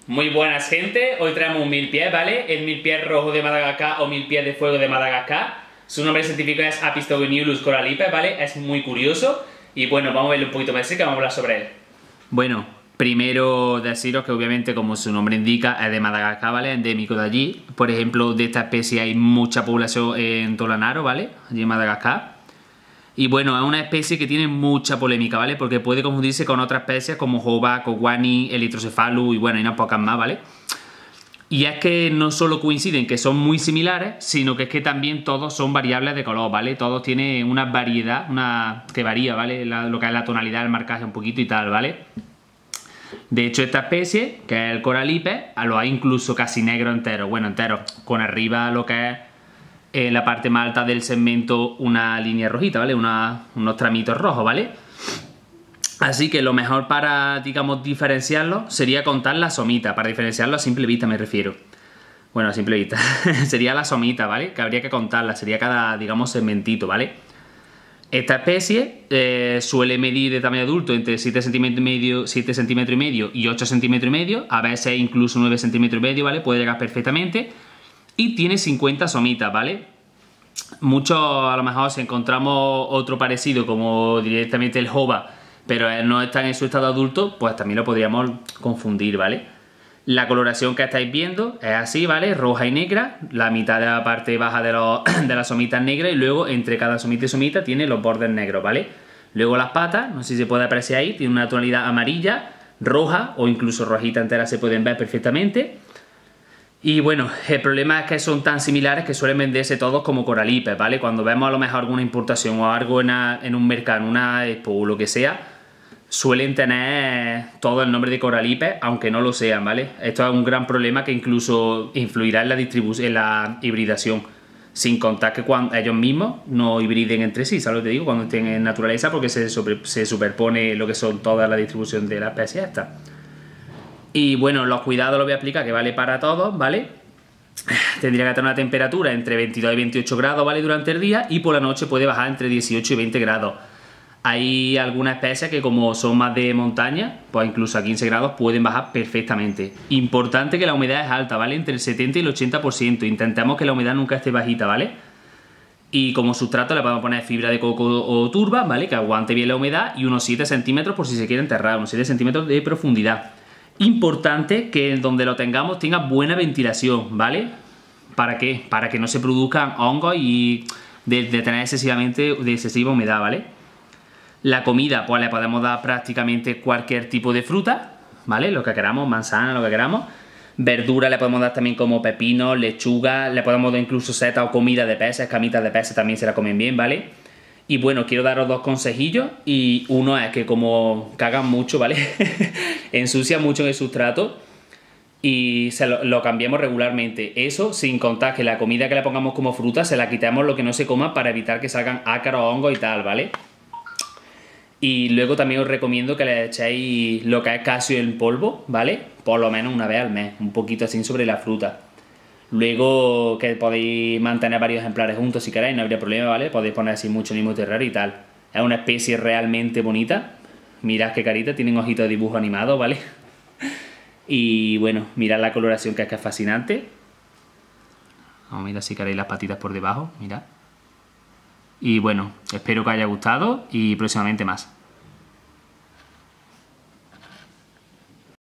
Muy buenas, gente. Hoy traemos un milpiés, ¿vale? El milpiés rojo de Madagascar o milpiés de fuego de Madagascar. Su nombre científico es Apistogoniolus coralipes, ¿vale? Es muy curioso. Y bueno, vamos a verlo un poquito más cerca, vamos a hablar sobre él. Bueno, primero deciros que obviamente, como su nombre indica, es de Madagascar, ¿vale? Endémico de allí. Por ejemplo, de esta especie hay mucha población en Tolanaro, ¿vale? Allí en Madagascar. Y bueno, es una especie que tiene mucha polémica, ¿vale? Porque puede confundirse con otras especies como Joba, Koguani, Elytrocephalus y bueno, hay unas pocas más, ¿vale? Y es que no solo coinciden que son muy similares, sino que es que también todos son variables de color, ¿vale? Todos tienen una variedad, que varía, ¿vale? Lo que es la tonalidad, el marcaje un poquito y tal, ¿vale? De hecho, esta especie, que es el coralipes, lo hay incluso casi negro entero, bueno, entero, con arriba lo que es en la parte más alta del segmento una línea rojita, ¿vale? Unos tramitos rojos, ¿vale? Así que lo mejor para, digamos, diferenciarlo sería contar la somita. Para diferenciarlo a simple vista me refiero. Bueno, a simple vista. Sería la somita, ¿vale? Que habría que contarla. Sería cada, digamos, segmentito, ¿vale? Esta especie suele medir de tamaño adulto entre 7 centímetros y medio, 7 centímetros y medio y 8 centímetros y medio. A veces incluso 9 centímetros y medio, ¿vale? Puede llegar perfectamente. Y tiene 50 somitas, ¿vale? Muchos, a lo mejor, si encontramos otro parecido, como directamente el Joba, pero no está en su estado adulto, pues también lo podríamos confundir, ¿vale? La coloración que estáis viendo es así, ¿vale? Roja y negra, la mitad de la parte baja de las somitas negras y luego entre cada somita y somita tiene los bordes negros, ¿vale? Luego las patas, no sé si se puede apreciar ahí, tiene una tonalidad amarilla, roja o incluso rojita entera se pueden ver perfectamente. Y bueno, el problema es que son tan similares que suelen venderse todos como coralipes, ¿vale? Cuando vemos a lo mejor alguna importación o algo en un mercado, en una expo o lo que sea, suelen tener todo el nombre de coralipes, aunque no lo sean, ¿vale? Esto es un gran problema que incluso influirá en la distribución, en la hibridación, sin contar que cuando ellos mismos no hibriden entre sí, ¿sabes lo que te digo? Cuando estén en naturaleza, porque se superpone lo que son toda la distribución de la especie esta. Y bueno, los cuidados los voy a explicar, que vale para todos, ¿vale? Tendría que tener una temperatura entre 22 y 28 grados, ¿vale? Durante el día, y por la noche puede bajar entre 18 y 20 grados. Hay algunas especies que, como son más de montaña, pues incluso a 15 grados pueden bajar perfectamente. Importante que la humedad es alta, ¿vale? Entre el 70 y el 80%. Intentamos que la humedad nunca esté bajita, ¿vale? Y como sustrato le podemos poner fibra de coco o turba, ¿vale? Que aguante bien la humedad, y unos 7 centímetros por si se quiere enterrar, unos 7 centímetros de profundidad. Importante que donde lo tengamos tenga buena ventilación, ¿vale? ¿Para qué? Para que no se produzcan hongos y de tener excesiva humedad, ¿vale? La comida, pues le podemos dar prácticamente cualquier tipo de fruta, ¿vale? Lo que queramos, manzana, lo que queramos. Verdura le podemos dar también como pepino, lechuga, le podemos dar incluso setas o comida de peces, camitas de peces también se la comen bien, ¿vale? Y bueno, quiero daros dos consejillos, y uno es que como cagan mucho, ¿vale? Ensucian mucho en el sustrato y lo cambiemos regularmente. Eso sin contar que la comida que le pongamos como fruta se la quitamos lo que no se coma para evitar que salgan ácaros, hongos y tal, ¿vale? Y luego también os recomiendo que le echéis lo que es calcio en polvo, ¿vale? Por lo menos una vez al mes, un poquito así sobre la fruta. Luego que podéis mantener varios ejemplares juntos si queréis, no habría problema, ¿vale? Podéis poner así mucho Nemo terrario y tal. Es una especie realmente bonita. Mirad qué carita, tienen ojitos de dibujo animado, ¿vale? Y bueno, mirad la coloración que es fascinante. Vamos a mirar si queréis las patitas por debajo, mirad. Y bueno, espero que os haya gustado y próximamente más.